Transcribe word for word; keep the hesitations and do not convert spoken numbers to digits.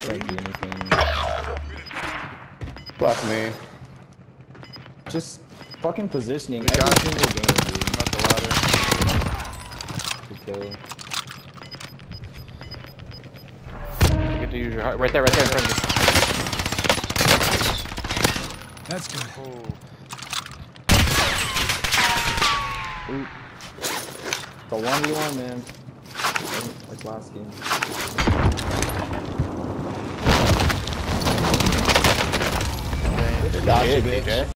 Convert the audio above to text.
Can't do anything. Fuck me. Just fucking positioning We every got single game, dude. I'm up the ladder. Okay. You get to use your heart. Right there, right there in front of you. That's good. Oh. Ooh. The one v one, man. Like last game. Gotcha, Yeah, bitch. D J.